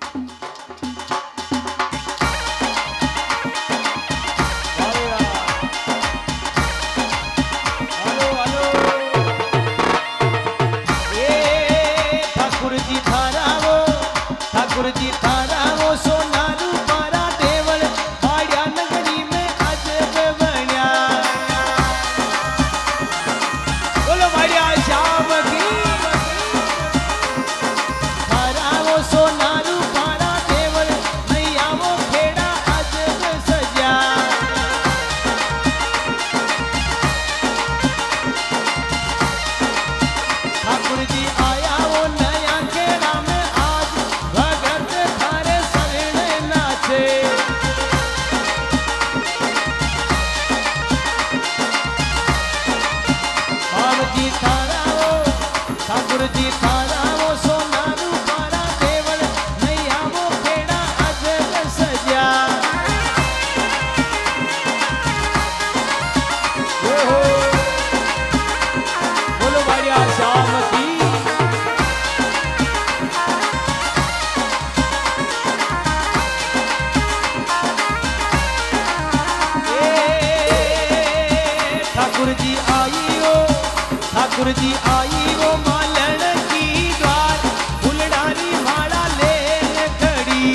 ठाकुर जी आई वो मालन की द्वार फुलडारी माला ले खड़ी।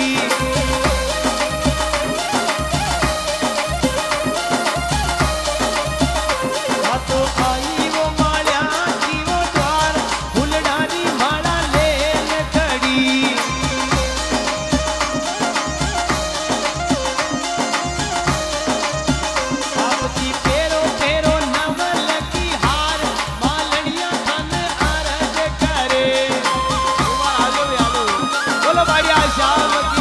तो आई वो माला की वो द्वार फुलडारी माला ले खड़ी। आप जी फेरो फेरो नवल की हार मालनिया तन अरज करे। बोलो बढ़िया शाम की।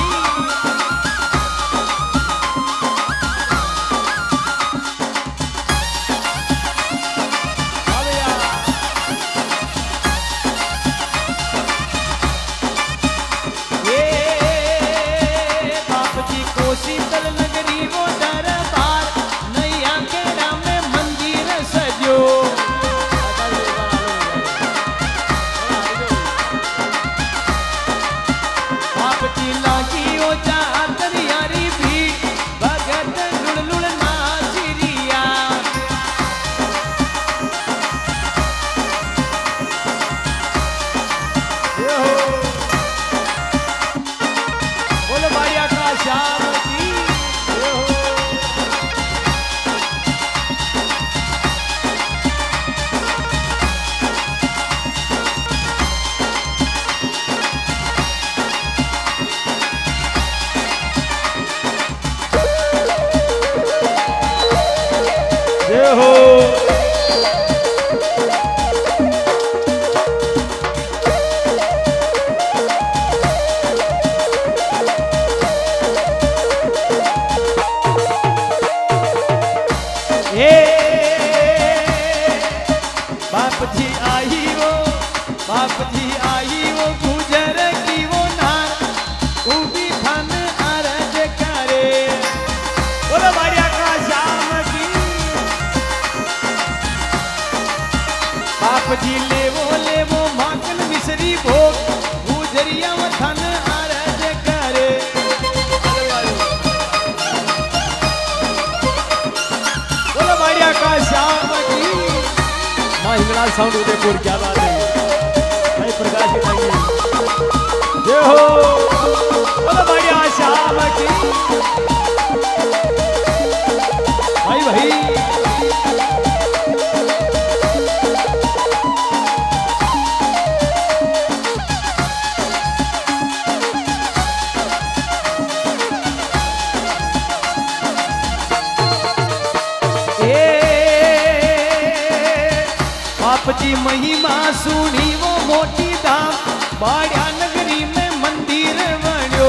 बाप जी को शीतल नगरी वो दरबार नैया केड़ा में मंदिर सजो। बाप जी लागी ओ जातर यारी भी भगत लुड़ लुड़ नाचिरिया। बोलो बढ़िया का श्याम की। जय हो। बाप जी आई वो, बाप जी आई वो गुजर की वो नार उभी थान अरज करे। बोलो बढ़िया का श्याम की। बाप जी ले वो माखन मिश्री भोग गुजरिया वो थान अरज करे। बोलो बढ़िया का श्याम की। माँ हिंगलाज साउंड उदयपुर, क्या बात है भाई प्रकाश भाई। जय हो। बोलो बढ़िया श्याम की। भाई भाई बाप जी महिमा सुनी वो मोटी धाम बाड़िया नगरी में मंदिर बन्यो।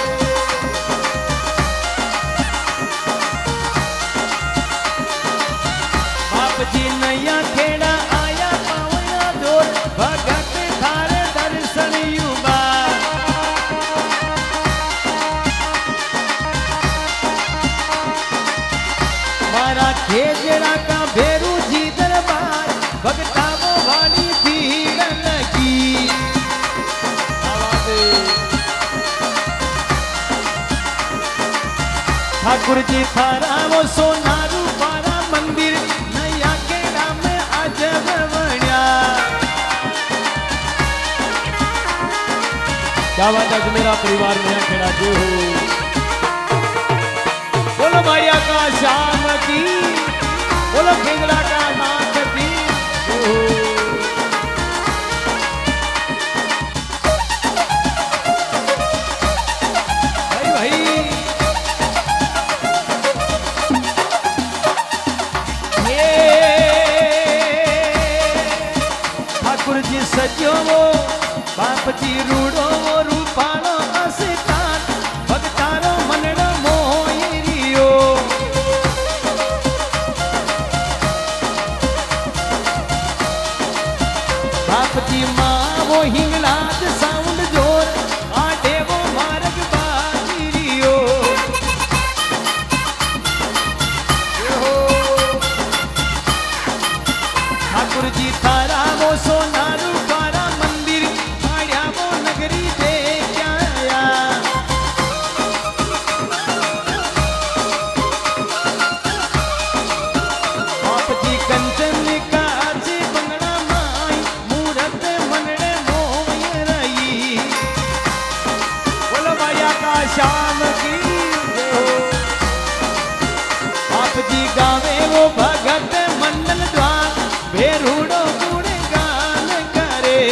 बाप जी नैया खेड़ा आया पावया डोर भगत थारे दर्शन युवा। मारा खेजड़ा का भेरू जी दरबार भगता वो वाली भीड़ लगी। ठाकुर जी थारा वो सोनारू पारा मंदिर नया केड़ा में अजब बन्या। क्या बात है मेरा परिवार नया खेड़ा जो हो। बोलो मारिया का शाम की, बोलो खेंगड़ा का नाथ की जो हो। सजो वो बाप जी रूड़ो वो रूपालो अस्तान भगतारो मनड़ो मोहिरियो। बाप जी माँ वो हिंगलाज साउंड जोर आटे वो मार्ग बाजिरियो। ठाकुर जी थारा वो सोनारू शाम की हो। आप जी गावे वो भगत मंडल द्वार भेरूड़ो गुण गान करे।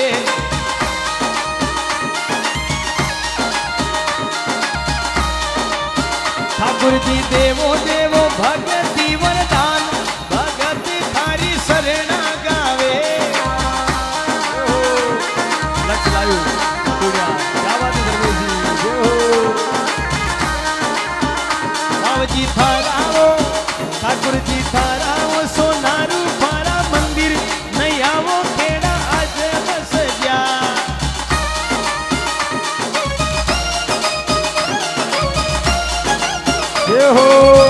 ठाकुर जी देवो देवो भगती वरदान भगत थारी शरणा गावे। लक्ष्य लायु जी थाराओ ठाकुर जी थाराओ सोनारू पारा मंदिर नया वो खेड़ा अजब सजा। ये हो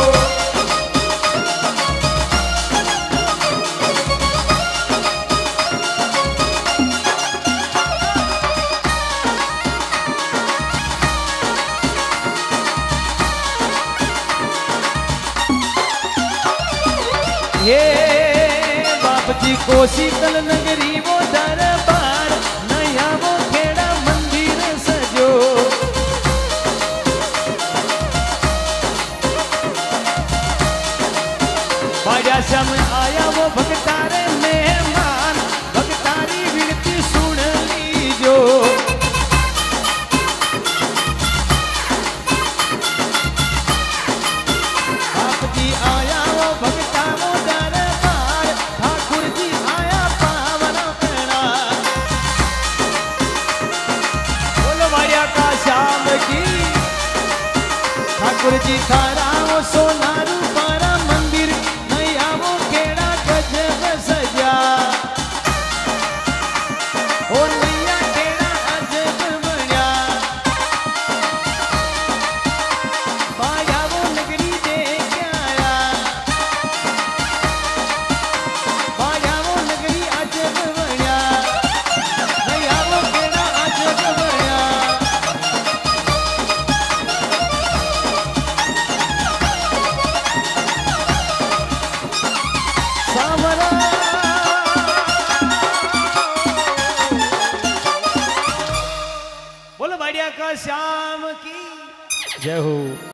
बाप जी को शीतल नगरी वो दरबार नया वो खेड़ा मंदिर सजो। बाजा श्याम आया वो भगतारे मेहमान भगतारी विनती सुन लीजो। बाप जी आया वो भगता वो दरबार ठाकुर जी आया पावन पेड़ा। बोलो मारिया का शाम की। ठाकुर जी थारा वो सोनारू पारा मंदिर नया वो खेड़ा गजब सजा। ओ नया खेड़ा अजब बन्या। पाया वो नगरी देख आया पाया वो नगरी अजब बन्या। नया वो खेड़ा अजब बन्या। सावरा बोलो बढ़िया का श्याम की जय हो।